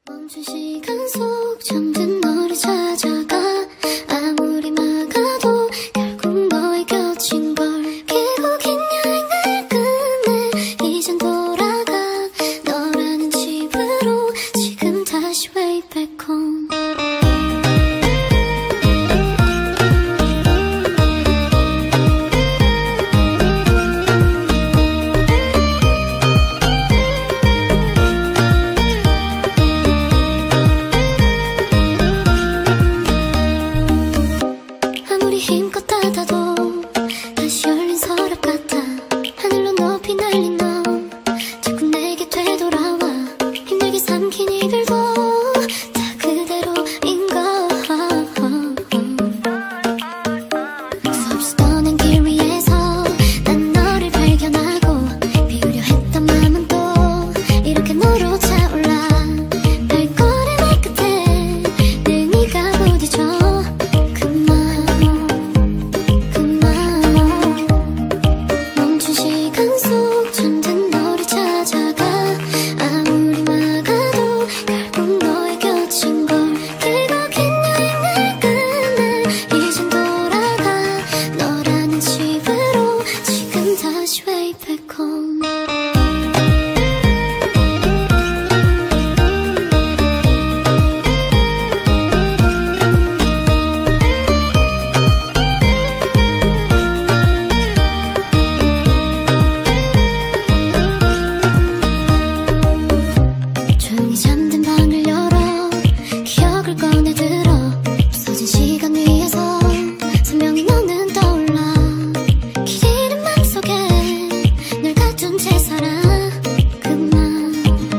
멈춘 시간 속 잠든 너를 찾아가 아무리 막아도 결국 너의 곁인 걸 길고 긴 여행을 끝내 이젠 돌아가 너라는 집으로 지금 다시 way back home. 힘껏 닫아도 다시 열린 서랍 같아. 하늘로 높이 날린 너 자꾸 내게 되돌아와. 힘들게 삼킨 이별도 다 그대로인 걸. 수없이 떠난 길 위에서 난 너를 발견하고 비우려 했던 마음은 또 이렇게 너로 차올라. 발걸음의 끝에 늘 네가 부딪혀. Way back home. 조용히 잠든 방을 열어 기억을 꺼내들어 없어진 시간 위에서 선명히 너는 떠올라. 제 살아 그만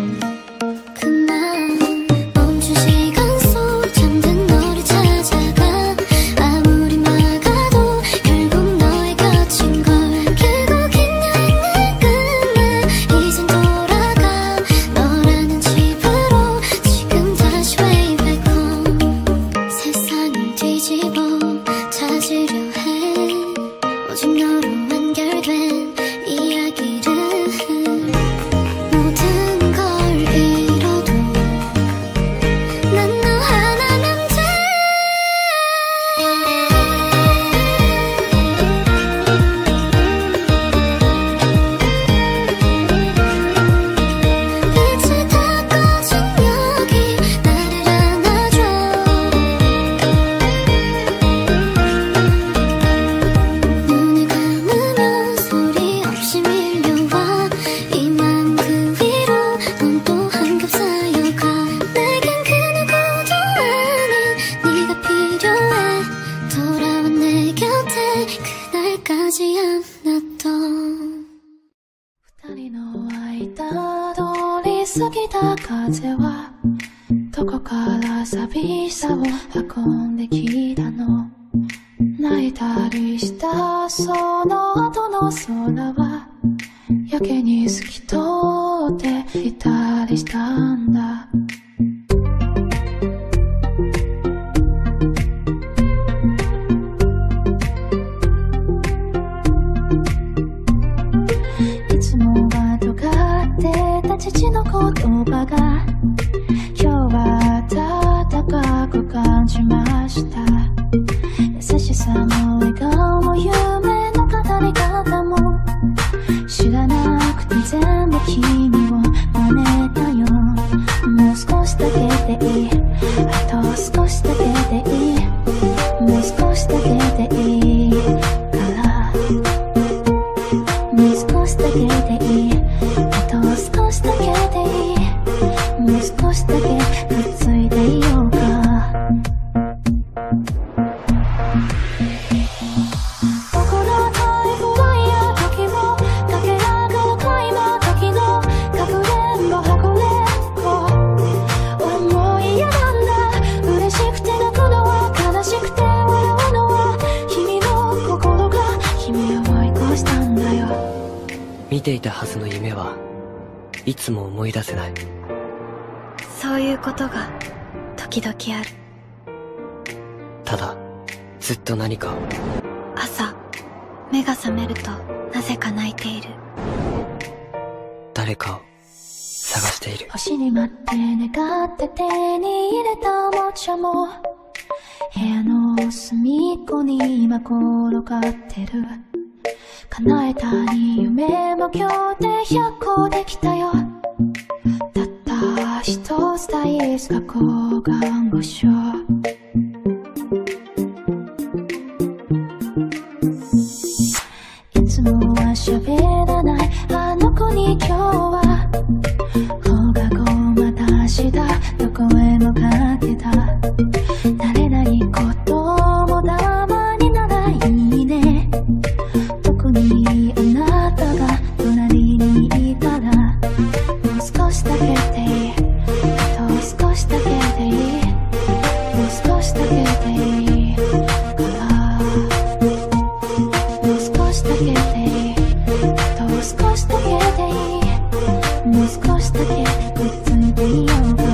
멈춘 시간 속 잠든 너를 찾아가 아무리 막아도 결국 너의 곁인 걸. 길고 긴 여행을 끝내 이젠 돌아가 너라는 집으로 지금 다시 way back home. 세상을 뒤집어 찾으려 해 오직 너로 완결된 이야기를. 모든 걸 잃어도 난 너 하나면 돼. 이제 다 꺼진 여기 나를 안아줘. 눈을 감으면 소리 없이 밀려와. 이만 그 위로 넌 또 한 겹 쌓여가. 내겐 그 누구도 아닌 네가 필요해. 돌아와 내 곁에 그날까지 안았던. 二人の間通り過ぎた風はどこから寂しさを運んできたの。泣いたりしたその後の空はやけに透き通っていたりしたんだ。いつもは尖ってた父の言葉が今日は温かく感じました。優しさも笑顔も夢の語り方も知らなくて全部君を真似たよ。もう少しだけでいい、あと少しだけでいい、もう少しだけでいいからもう少しだけでいい、あと少しだけでいい、もう少しだけくっついていようか。 見ていたはずの夢はいつも思い出せない。 そういうことが時々ある。 ただずっと何かを。 朝目が覚めるとなぜか泣いている。 誰かを探している。 星に待って願って手に入れたおもちゃも部屋の隅っこに今転がってる。叶えたい夢も今日で100個できたよ。たった一つ大好き交換場所。いつもは喋らないあの子に今日は放課後また明日どこへもかけた。慣れないこともたまにならいいね。特にあなたが隣にいたらもう少しだけでいい。あと少しだけでいい。もう少しだけでいいからもう少しだけでいい。あと少しだけでいい。もう少しだけくっついていようか。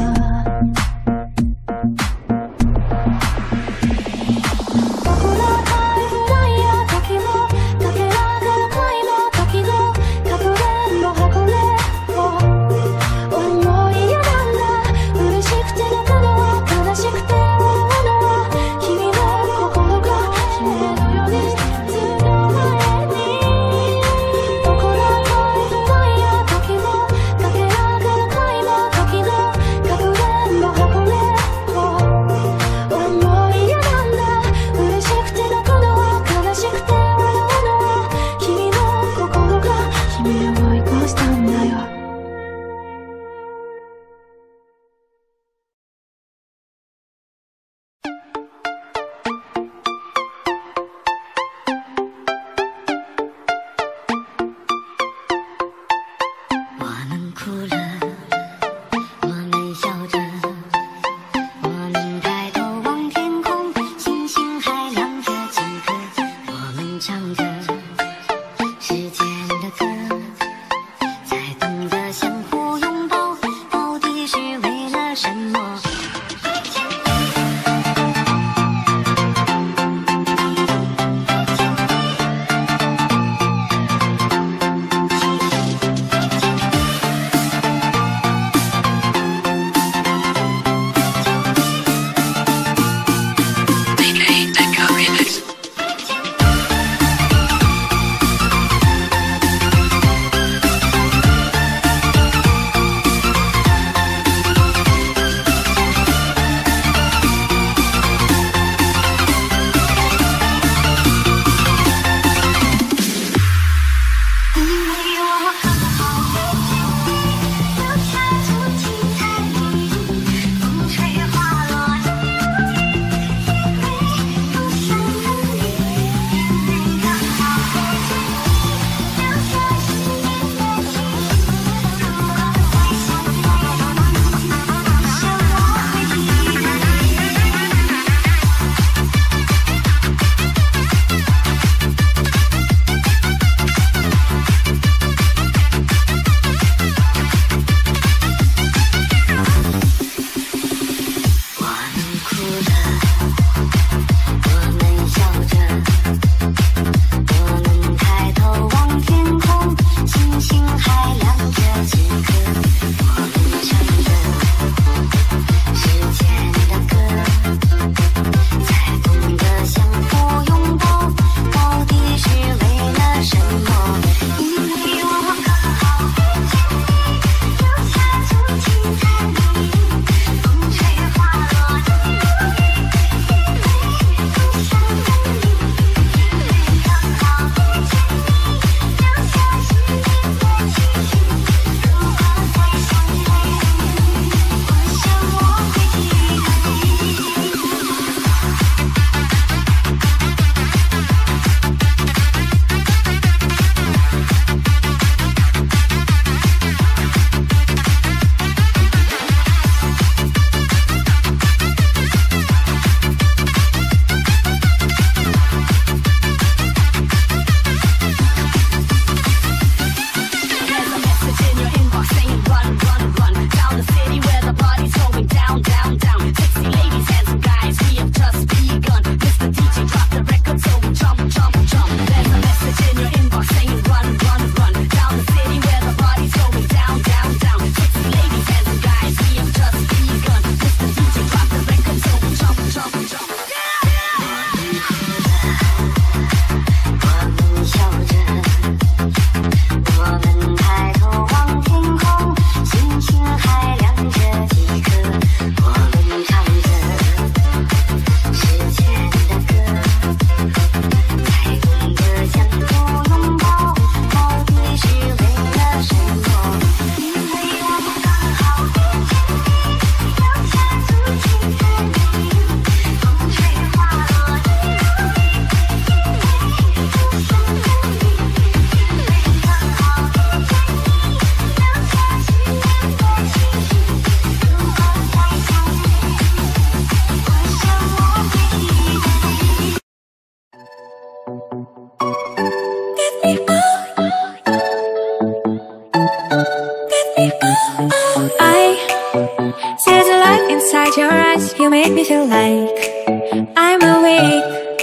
There's a light inside your eyes. You make me feel like I'm awake.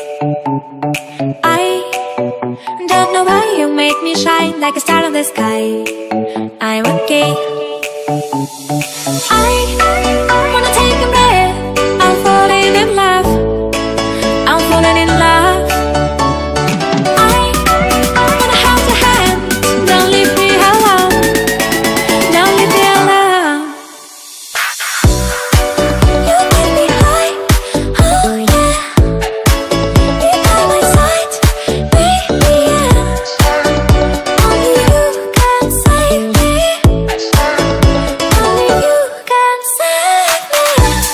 I don't know why you make me shine like a star in the sky. I'm okay. I wanna take a breath. I'm falling in love. I'm falling in love. I wanna hold your hand. Don't leave me alone. Don't leave me alone. You make me high. Oh yeah. You're by my side. Baby, yeah. Only you can save me. Only you can save me.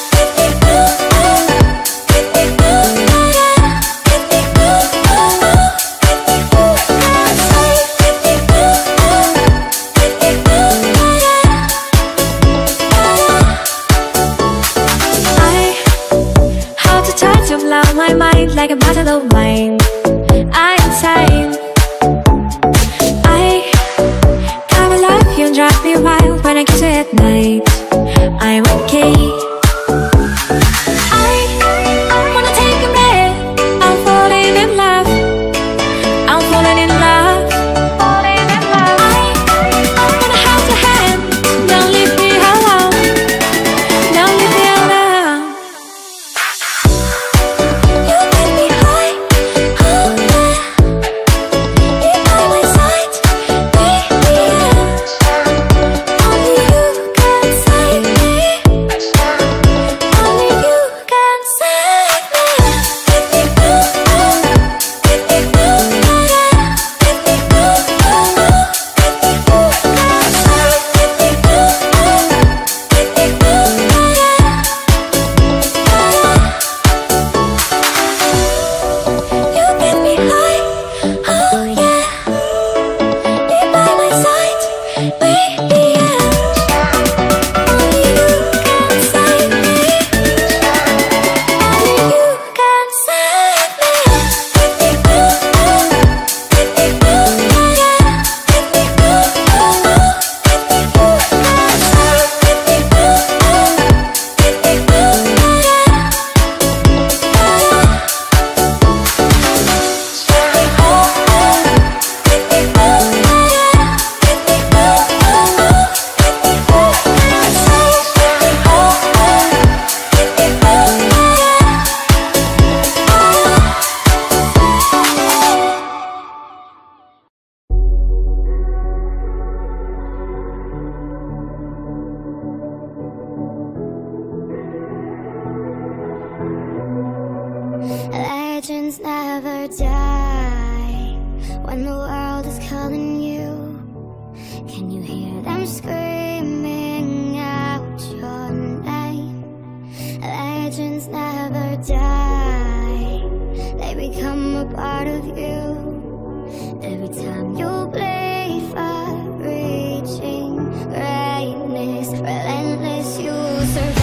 I how to try to blow my mind like a bottle of wine. I'm insane. I come alive, you drive me wild when I kiss you at night. I'm okay. I wanna take a breath. I'm falling in love. I'm falling in love. Falling in love. I wanna hold your hand. Don't leave me alone. Don't leave me alone. You make me high. Oh yeah. You're by my side. Baby, yeah. Only you can save me. Only you can save me. You make me high. Oh yeah. You're by my side. Baby, yeah. Only you can save me. Only you can save me. Legends never die when the world is calling you. Can you hear them screaming out your name? Legends never die, they become a part of you. Every time you bleed for reaching greatness, relentless you survive.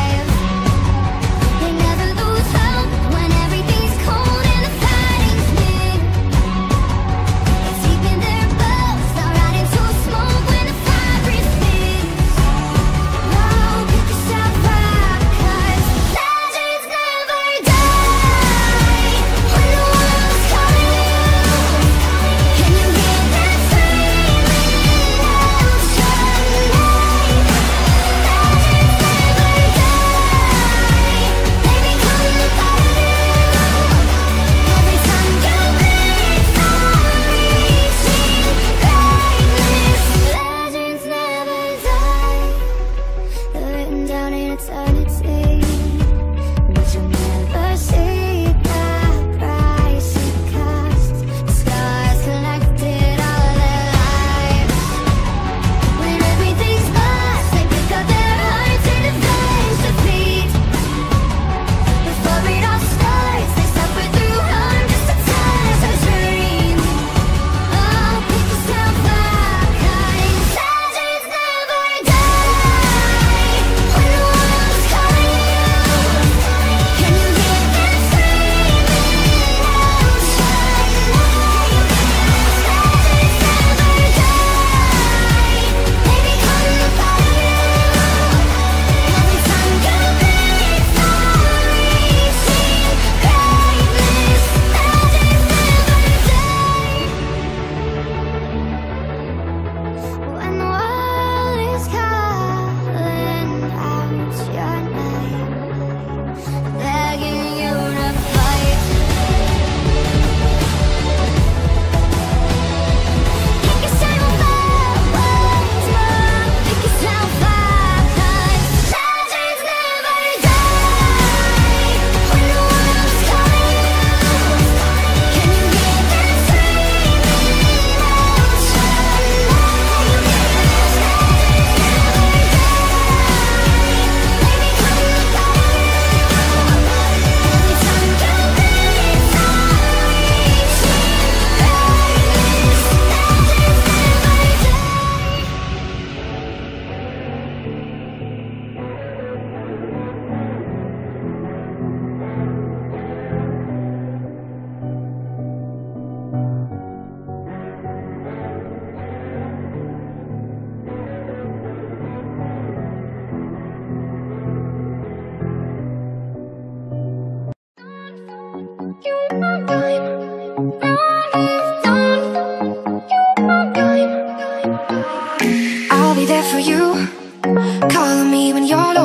They never lose hope when everything's cold and the fighting's near. It's deep in their bones, they'll ride into smoke when the fire is thin. Oh, pick yourself up, 'cause legends never die. When the world's calling you, can you hear them screaming out your name? Legends never die, they become a part of you. Every time you bleed for reaching greatness, legends never die. They're written down in eternity, but you'll never see the price it cost. The scars collected all their lives. When everything's lost, they pick up their hearts and avenge defeat. Before it all starts, they suffer through harm just to test our dream. Oh, pick yourself up, 'cause legends never die. When the world's calling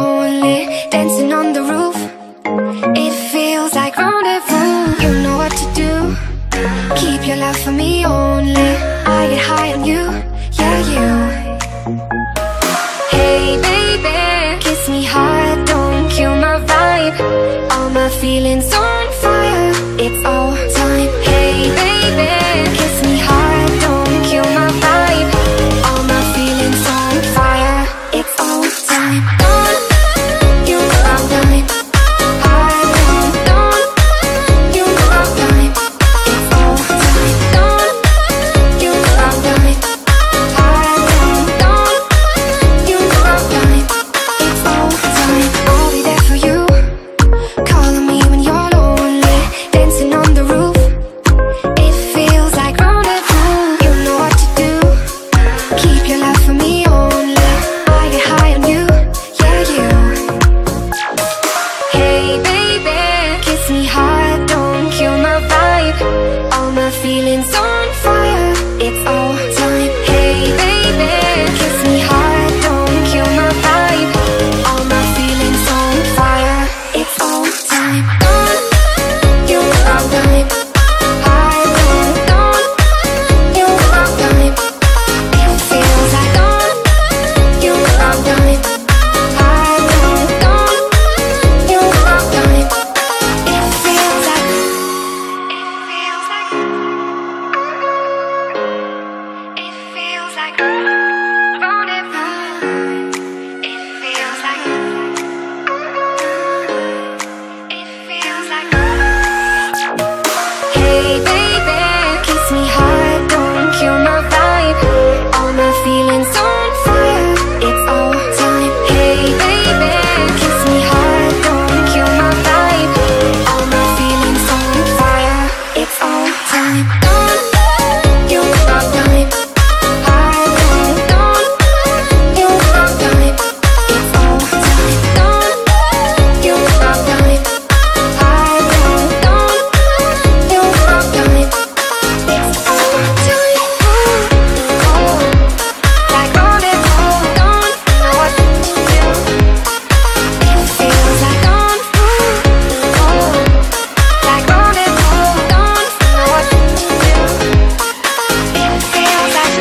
lonely, dancing on the roof. It feels like rendezvous. You know what to do. Keep your love for me only. I get high on you, yeah, you. Hey baby, kiss me hard, don't kill my vibe. All my feelings on fire, it's all time. Hey baby, kiss me hard, don't kill my vibe. All my feelings on fire, it's all time. Don't you know I'm dying. Don't you know I'm dying. It's all time. Don't you know I'm dying. Don't you know I'm dying. It's all time. I'll be there for you, calling me when you're lonely, dancing on the roof. It feels like rendezvous. You know what to do. Keep your love for me only. I get high on you, yeah, you. Hey baby, kiss me hard, don't kill my vibe. All my feelings on fire, it's all time. Hey baby, kiss me hard, don't kill my vibe. All my feelings on fire, it's all time. Don't you know I'm dying. Don't you know I'm dying. It feels like don't you know I'm dying. Don't you know I'm dying. It feels like hey baby, kiss me hard, don't kill my vibe. All my feelings on fire, it's all time. Hey baby, kiss me hard, don't kill my vibe. All my feelings on fire, it's all time. Don't you know I'm dying. Don't you know I'm dying. It's all time. Don't you know I'm dying. Don't you know I'm dying. It's all time. Like rendezvous. Don't know what to do. It feels like don't like rendezvous. Don't know what to do. It feels like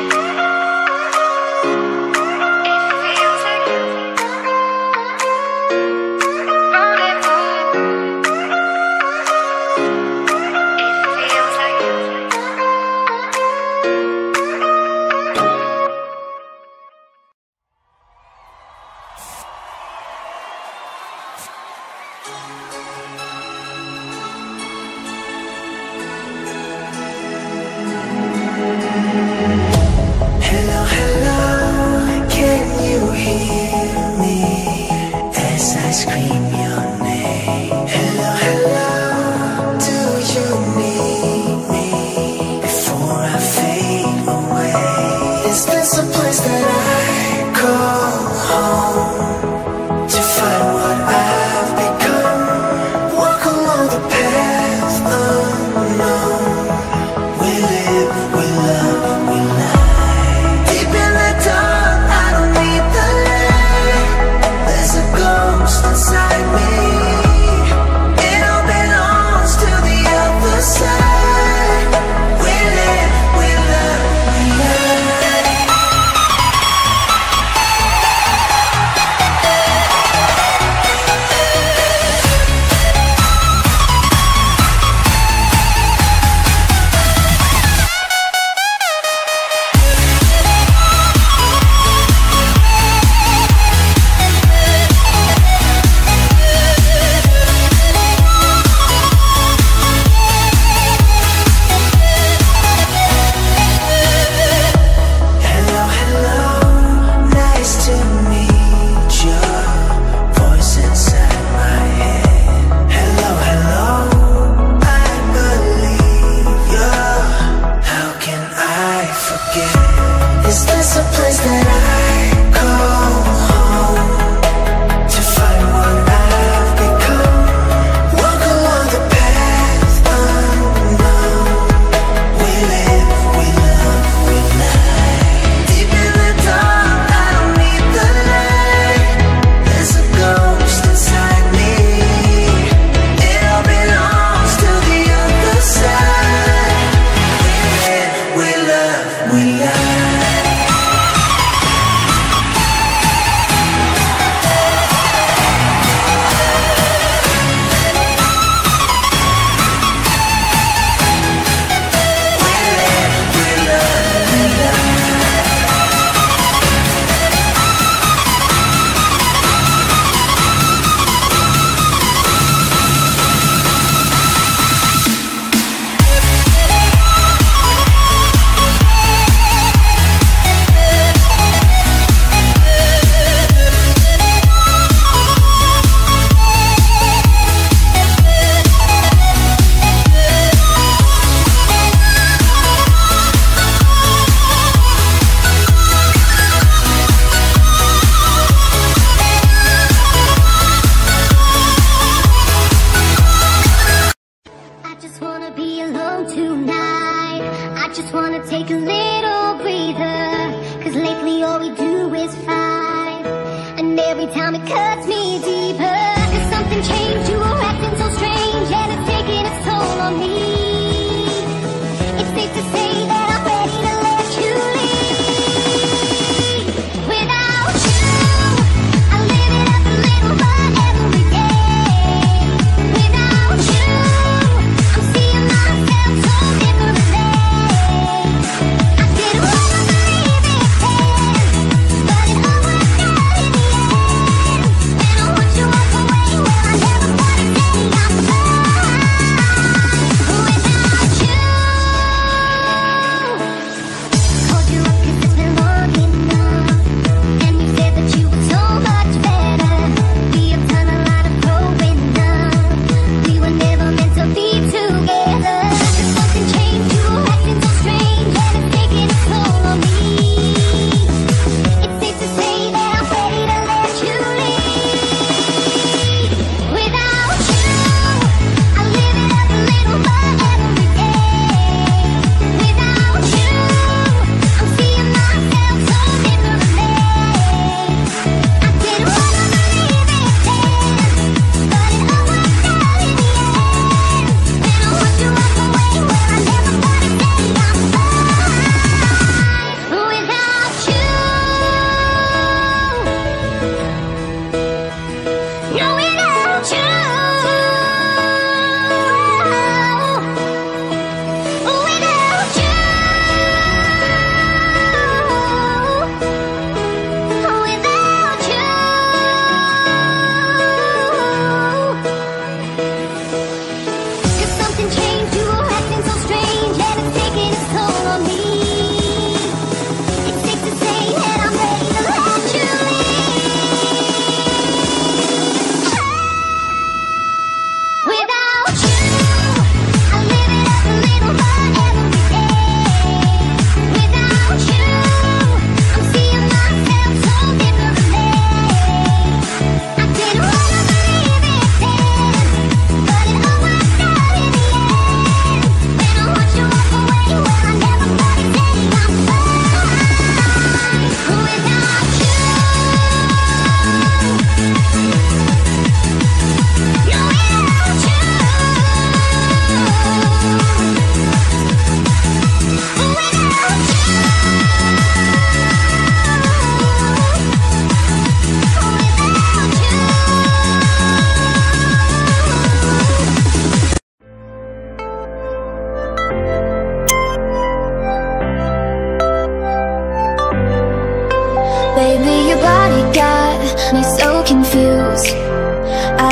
Hello, hello, can you hear me as I scream your name? Hello, hello, do you need me before I fade away? Is this a place that I call home to find what I've become?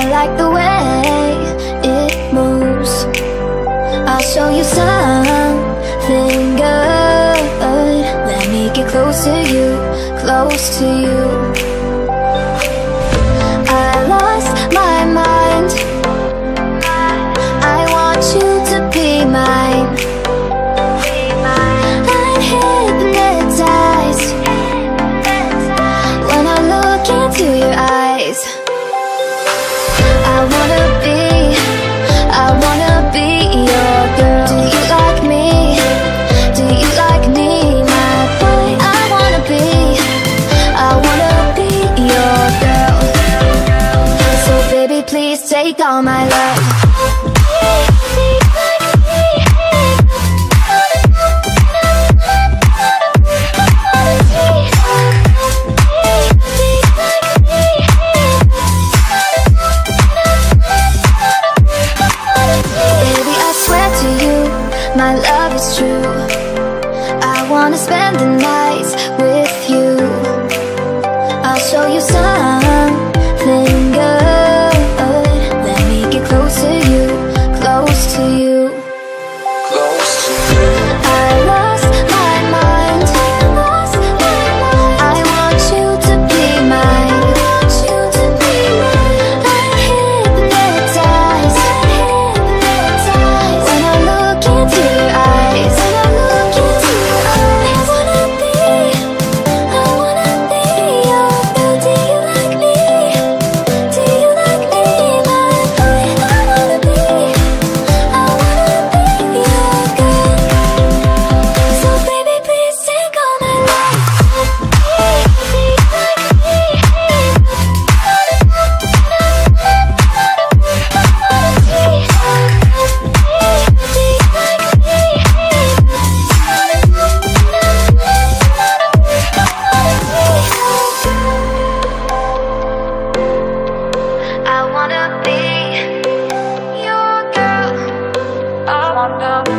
I like the way it moves. I'll show you something good. Let me get close to you, close to you. I lost my mind. I want you to be mine. I'm hypnotized when I look into your eyes. I wanna be your girl. Do you like me? Do you like me, my boy? I wanna be your girl. So baby, please take all my love. My love is true. I wanna spend the nights with you. I'll show you something good. Let me get close to you, close to you. Close to you. I lost my mind. I want you to be mine. I'm hypnotized when I look into your eyes. I wanna be your girl. Do you like me? Do you like me, my boy? I wanna be your girl. So baby, please take all my love. I wanna be your girl. I wanna be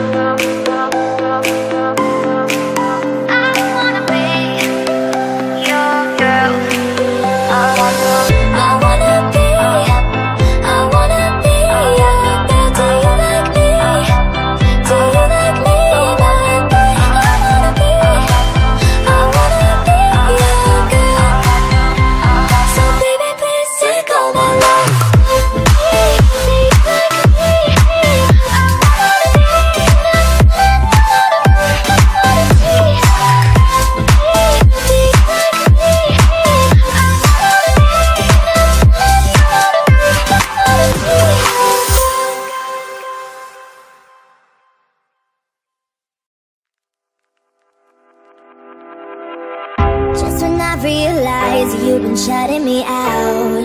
your girl. I wanna be your girl. Do you like me? Do you like me, my boy? I wanna be your girl. So baby, please take all my love. Just when I realize you've been shutting me out,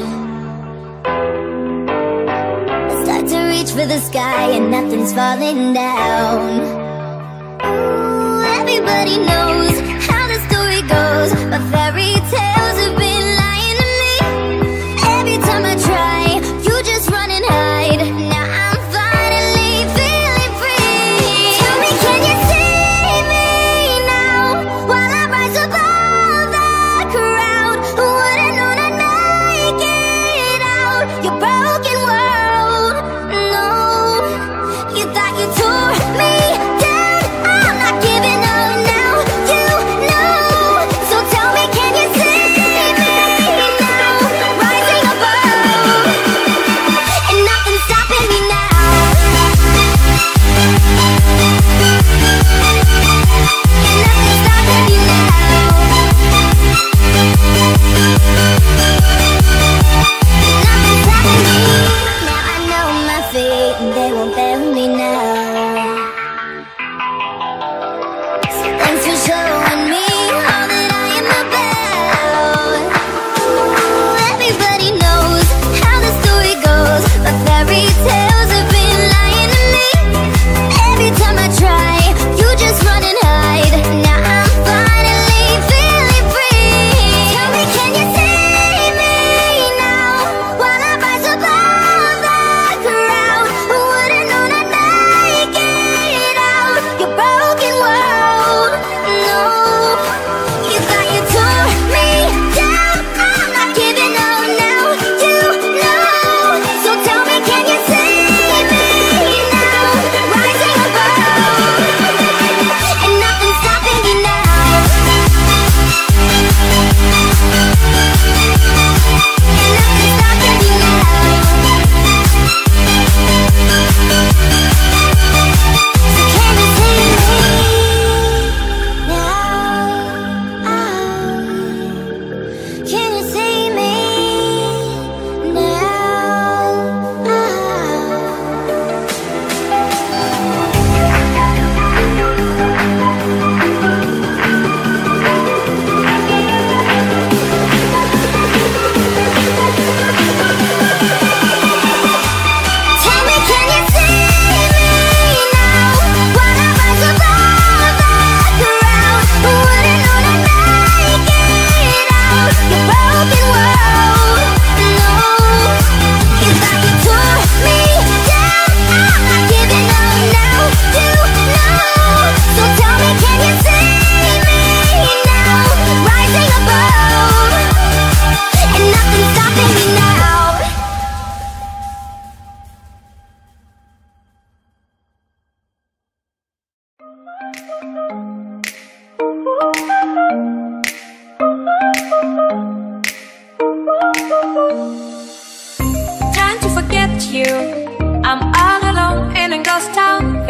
I start to reach for the sky and nothing's falling down. Ooh, everybody knows how the story goes, but fairy tales have been lying to me. Every time I try, you just run and hide. Now I'm finally feeling free. Tell me, can you see me now while I rise above the crowd? Would've known I'd make it out your broken world. No, you thought you tore me down. I'm not giving up now. You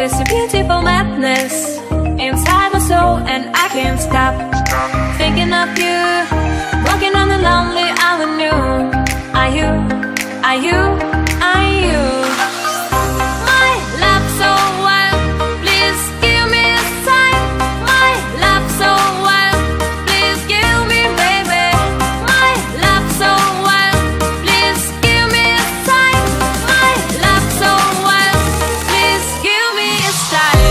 There's a beautiful madness inside my soul, and I can't stop thinking of you, walking on the lonely avenue. Are you, are you, are you my love so wild? Please give me a sign. My love so wild, please give me, baby. My love so wild, please give me a sign. My love so wild, please give me a sign.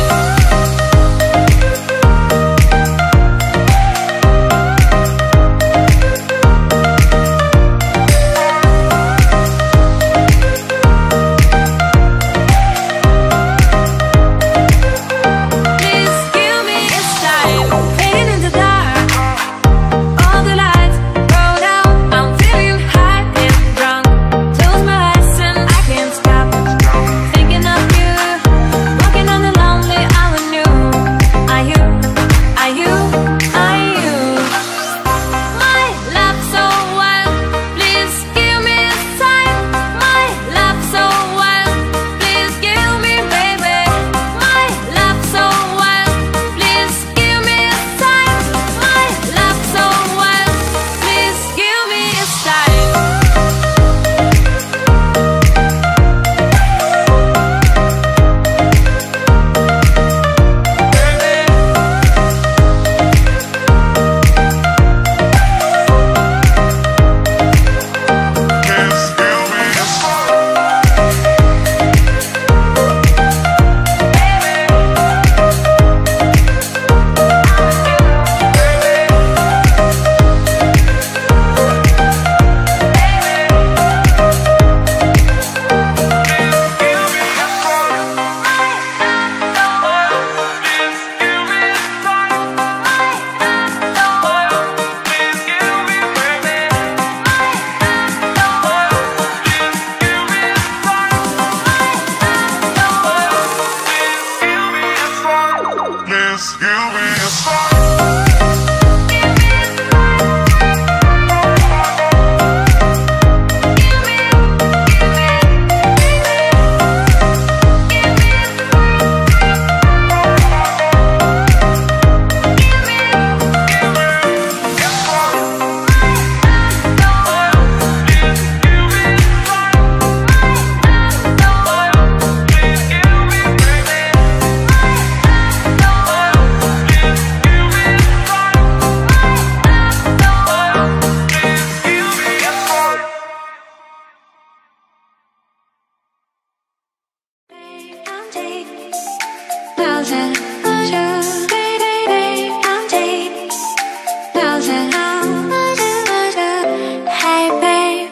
Hey babe,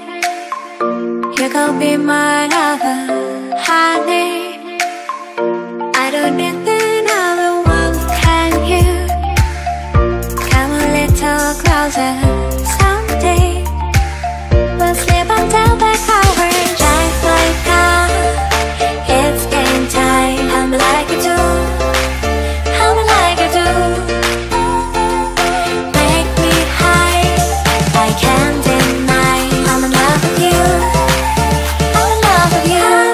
you gon' be my lover, honey. I don't need another one, can you? Come a little closer someday. We'll sleep until the covers drive my car. It's game time, I'm like you do, I'm like you do. Make me high, I can't deny. I'm in love with you, I'm in love with you.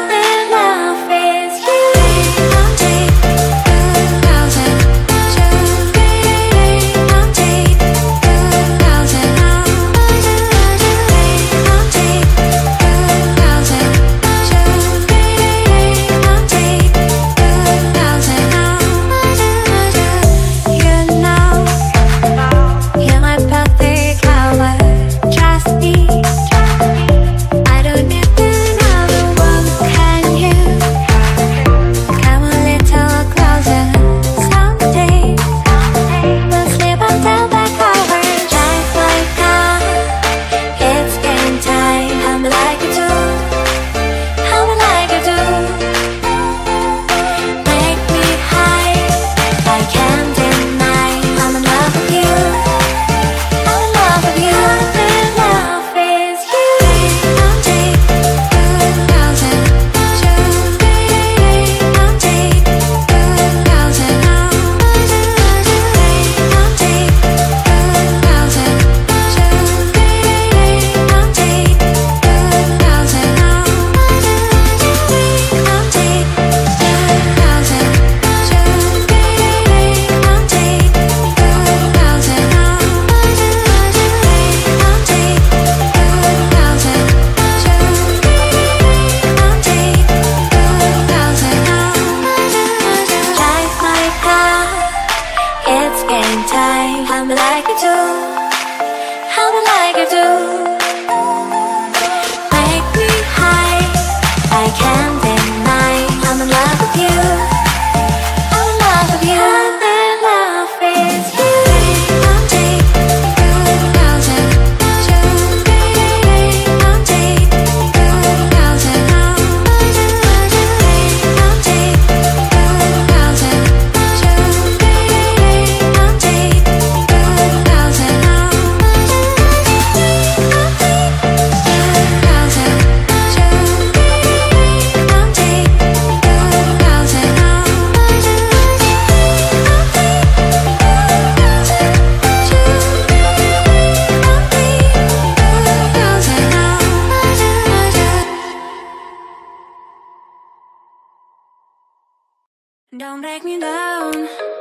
Don't break me down,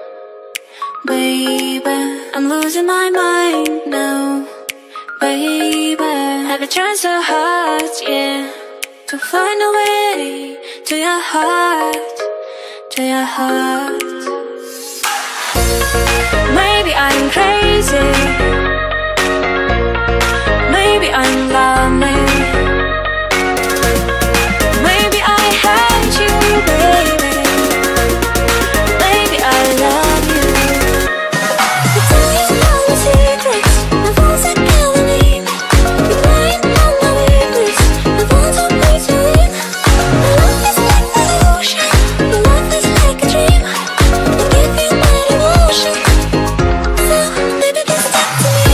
baby. I'm losing my mind now, baby. Have you tried so hard, yeah, to find a way to your heart, to your heart. Maybe I'm crazy, maybe I'm lonely, maybe I hate you, baby. Maybe I love you. You tell me all the secrets, the ones that killing me. You playing on my weakness, the ones that make you in. My love is like the ocean, your love is like a dream. I give you my devotion, so baby just talk to me.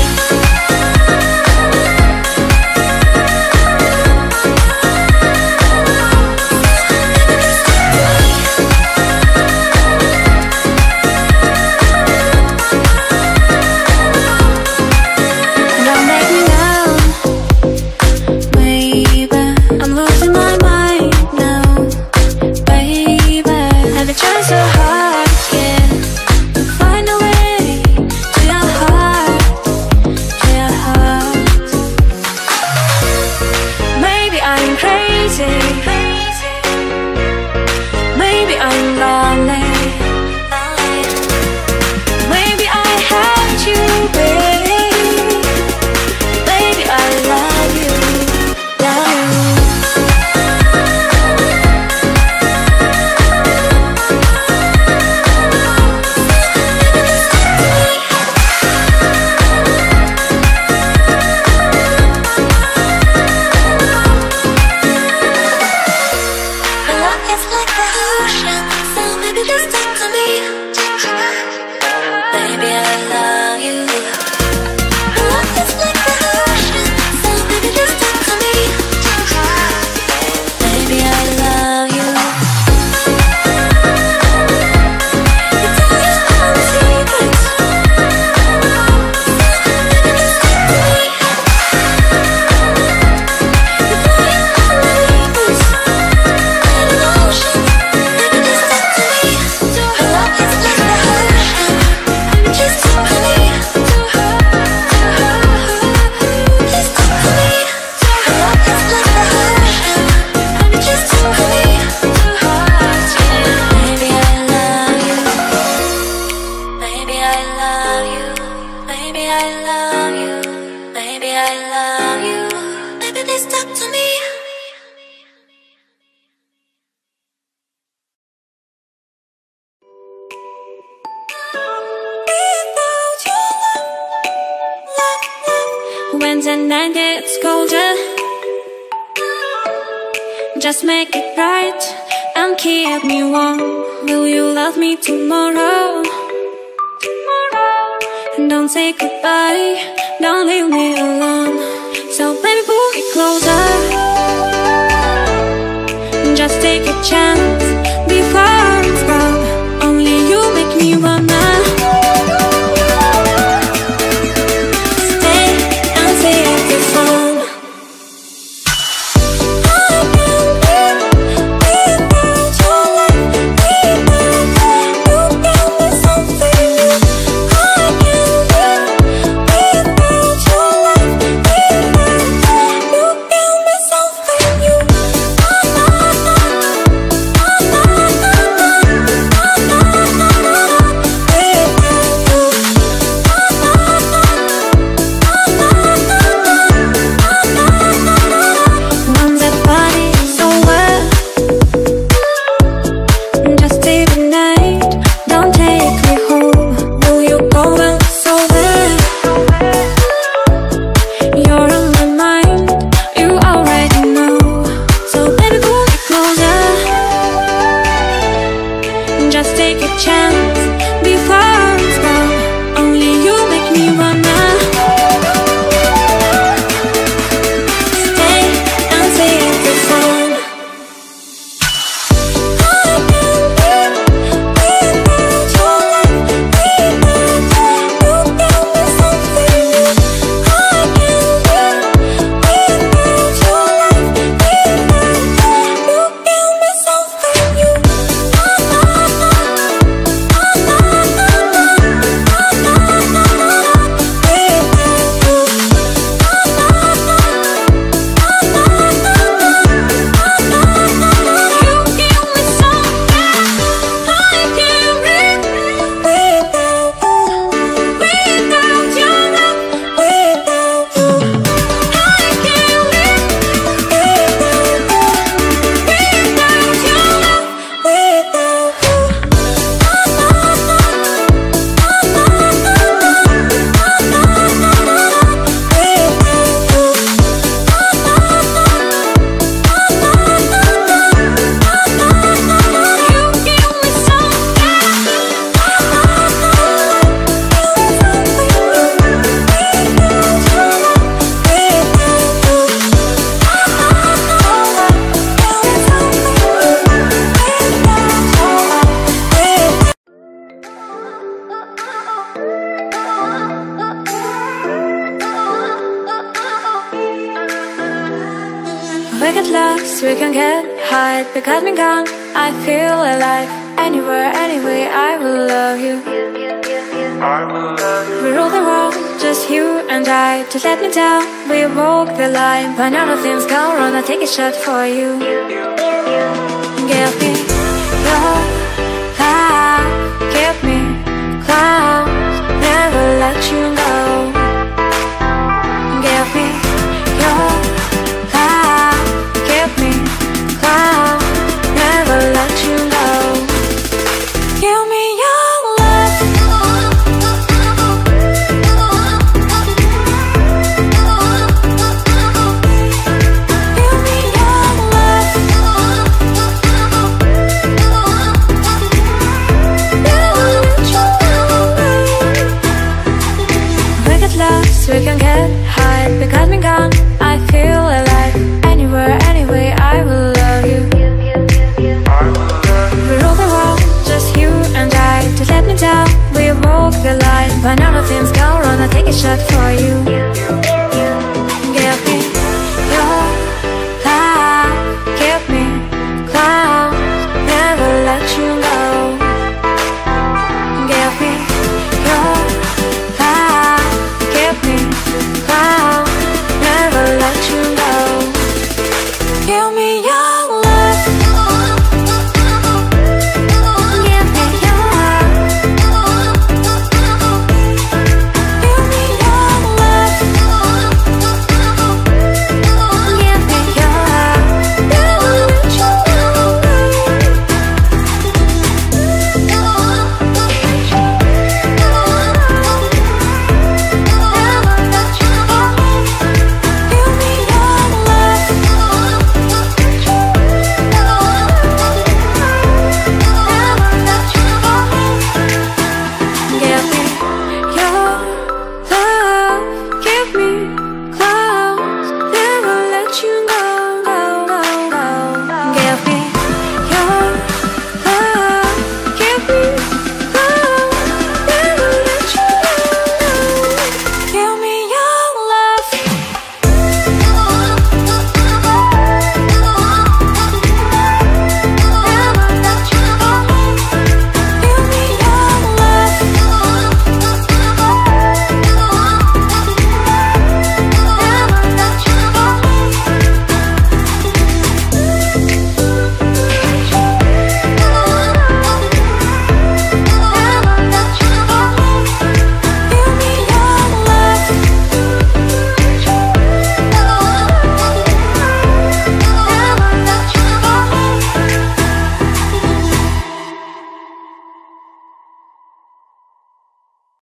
When the night gets colder, just make it right and keep me warm. Will you love me tomorrow? And don't say goodbye, don't leave me alone. So baby, pull me closer, just take a chance before it's gone. Only you make me wanna we can get high. Because we're gone, I feel alive. Anywhere, anyway, I will love you. We rule the world, just you and I. Just let me down, we walk the line. But none of things go wrong, I'll take a shot for you. Give me your love, give me clouds, never let you go. Give me your love, give me clouds, never let you go. Give me your love. Give me your love. Never let you go. We get lost, we can get high. Because we're gone, I feel alive. Anywhere, anyway, I will love you. We rule the world, just you and I. Just let me down, we walk the line. But none of things go wrong, I'll take a shot for you. Give me your love, give me clouds, never let you go. Give me your love, give me clouds, never let you go. Give me your